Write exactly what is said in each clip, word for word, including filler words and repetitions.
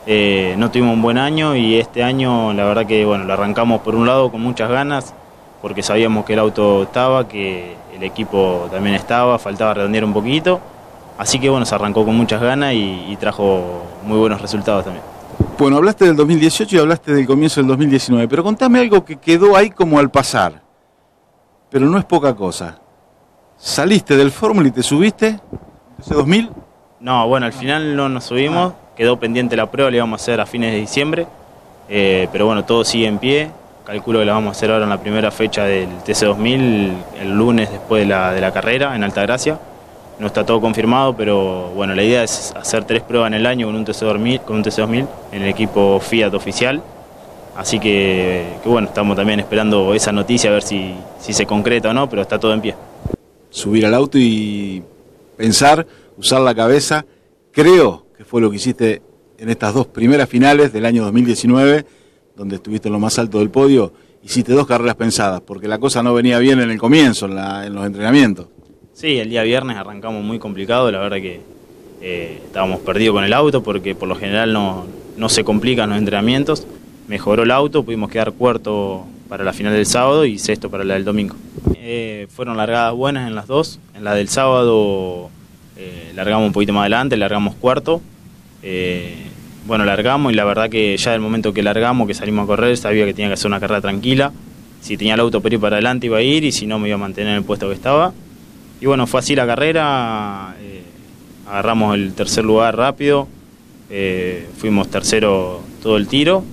Eh, no tuvimos un buen año y este año la verdad que bueno, lo arrancamos por un lado con muchas ganas, porque sabíamos que el auto estaba, que el equipo también estaba, faltaba redondear un poquito, así que bueno, se arrancó con muchas ganas y, y trajo muy buenos resultados también. Bueno, hablaste del dos mil dieciocho y hablaste del comienzo del dos mil diecinueve, pero contame algo que quedó ahí como al pasar, pero no es poca cosa. ¿Saliste del Fórmula y te subiste ese dos mil? No, bueno, al final no nos subimos, quedó pendiente la prueba, la íbamos a hacer a fines de diciembre, eh, pero bueno, todo sigue en pie. Calculo que la vamos a hacer ahora en la primera fecha del T C dos mil, el lunes después de la, de la carrera en Altagracia. No está todo confirmado, pero bueno, la idea es hacer tres pruebas en el año con un T C dos mil, con un T C dos mil en el equipo Fiat oficial. Así que, que bueno, estamos también esperando esa noticia a ver si, si se concreta o no, pero está todo en pie. Subir al auto y pensar, usar la cabeza, creo que fue lo que hiciste en estas dos primeras finales del año dos mil diecinueve, donde estuviste en lo más alto del podio. Hiciste dos carreras pensadas, porque la cosa no venía bien en el comienzo, en, la, en los entrenamientos. Sí, el día viernes arrancamos muy complicado, la verdad que eh, estábamos perdidos con el auto, porque por lo general no, no se complican los entrenamientos. Mejoró el auto, pudimos quedar cuarto para la final del sábado y sexto para la del domingo. Eh, fueron largadas buenas en las dos, en la del sábado eh, largamos un poquito más adelante, largamos cuarto. Eh, Bueno, largamos y la verdad que ya del momento que largamos, que salimos a correr, sabía que tenía que hacer una carrera tranquila. Si tenía el auto para ir para adelante iba a ir y si no me iba a mantener en el puesto que estaba. Y bueno, fue así la carrera, eh, agarramos el tercer lugar rápido, eh, fuimos tercero todo el tiro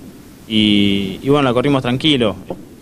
y, y bueno, la corrimos tranquilo.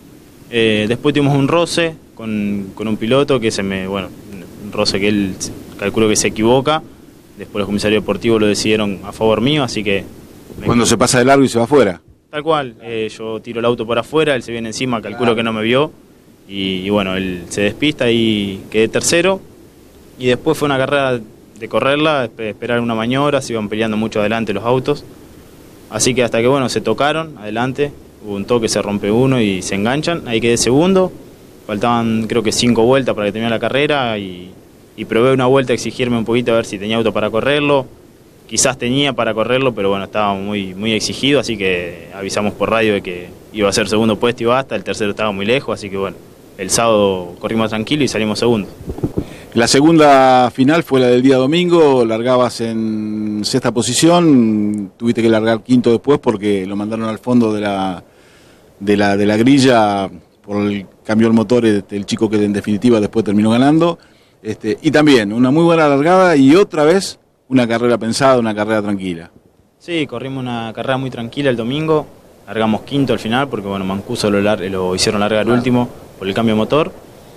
Eh, después tuvimos un roce con, con un piloto que se me, bueno, un roce que él calculo que se equivoca. Después los comisarios deportivos lo decidieron a favor mío, así que... Cuando se pasa de largo y se va afuera. Tal cual, eh, yo tiro el auto por afuera, él se viene encima, calculo que no me vio, y, y bueno, él se despista y quedé tercero, y después fue una carrera de correrla, esperar una maniobra, se iban peleando mucho adelante los autos, así que hasta que bueno, se tocaron adelante, hubo un toque, se rompe uno y se enganchan, ahí quedé segundo, faltaban creo que cinco vueltas para que terminara la carrera, y... y probé una vuelta a exigirme un poquito a ver si tenía auto para correrlo. Quizás tenía para correrlo, pero bueno, estaba muy, muy exigido, así que avisamos por radio de que iba a ser segundo puesto y basta, el tercero estaba muy lejos, así que bueno, el sábado corrimos tranquilo y salimos segundo. La segunda final fue la del día domingo, largabas en sexta posición, tuviste que largar quinto después porque lo mandaron al fondo de la, de la, de la grilla por el cambio del motor, el chico que en definitiva después terminó ganando. Este, y también una muy buena largada y otra vez una carrera pensada, una carrera tranquila. Sí, corrimos una carrera muy tranquila el domingo, largamos quinto al final porque bueno, Mancuso lo, lar lo hicieron largar claro. último por el cambio de motor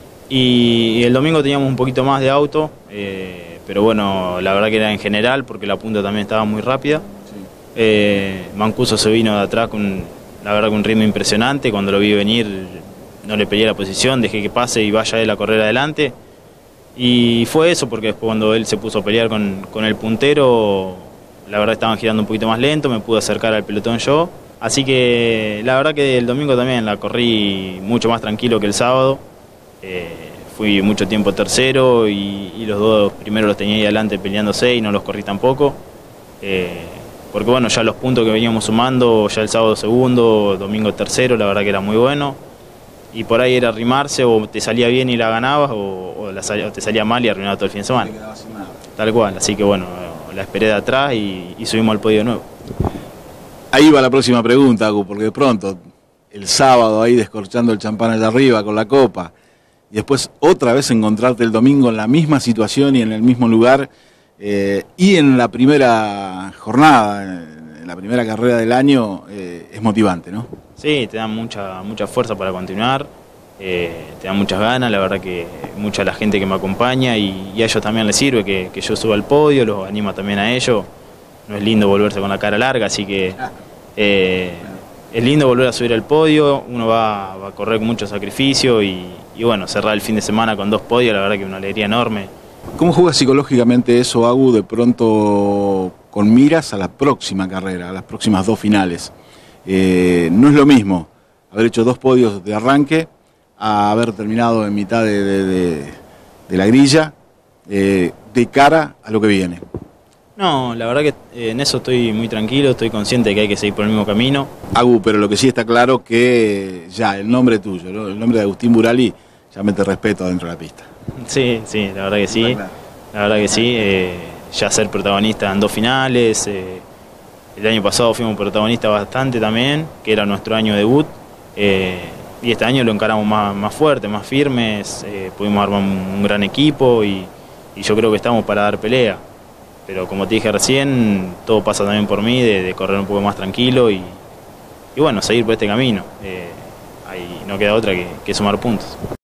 y, y el domingo teníamos un poquito más de auto, eh, pero bueno, la verdad que era en general porque la punta también estaba muy rápida. Sí. eh, Mancuso se vino de atrás con la verdad con un ritmo impresionante, cuando lo vi venir no le peleé la posición, dejé que pase y vaya él a correr adelante. Y fue eso, porque después cuando él se puso a pelear con, con el puntero, la verdad estaban girando un poquito más lento, me pude acercar al pelotón yo. Así que la verdad que el domingo también la corrí mucho más tranquilo que el sábado. Eh, fui mucho tiempo tercero y, y los dos primeros los tenía ahí adelante peleándose y no los corrí tampoco. Eh, porque bueno, ya los puntos que veníamos sumando, ya el sábado segundo, domingo tercero, la verdad que era muy bueno. Y por ahí era arrimarse, o te salía bien y la ganabas, o, o, la, o te salía mal y arruinaba todo el fin de semana. Tal cual, así que bueno, la esperé de atrás y, y subimos al podio de nuevo. Ahí va la próxima pregunta, Agu, porque de pronto, el sábado ahí descorchando el champán allá arriba con la copa, y después otra vez encontrarte el domingo en la misma situación y en el mismo lugar, eh, y en la primera jornada, en la primera carrera del año, eh, es motivante, ¿no? Sí, te dan mucha, mucha fuerza para continuar, eh, te dan muchas ganas, la verdad que mucha la gente que me acompaña y, y a ellos también les sirve que, que yo suba al podio, los anima también a ellos. No es lindo volverse con la cara larga, así que eh, es lindo volver a subir al podio, uno va, va a correr con mucho sacrificio y, y bueno, cerrar el fin de semana con dos podios, la verdad que es una alegría enorme. ¿Cómo juega psicológicamente eso, Agu, de pronto con miras a la próxima carrera, a las próximas dos finales? Eh, no es lo mismo haber hecho dos podios de arranque a haber terminado en mitad de, de, de, de la grilla, eh, de cara a lo que viene. No, la verdad que eh, en eso estoy muy tranquilo, estoy consciente de que hay que seguir por el mismo camino. Agu, pero lo que sí está claro que ya el nombre tuyo, ¿no? El nombre de Agustín Burali ya mete respeto dentro de la pista. Sí, sí, la verdad que sí, Claro. la verdad que sí, eh, ya ser protagonista en dos finales, eh, el año pasado fuimos protagonistas bastante también, que era nuestro año debut, eh, y este año lo encaramos más, más fuerte, más firmes, eh, pudimos armar un, un gran equipo y, y yo creo que estamos para dar pelea. Pero como te dije recién, todo pasa también por mí, de, de correr un poco más tranquilo y, y bueno, seguir por este camino. Eh, ahí no queda otra que, que sumar puntos.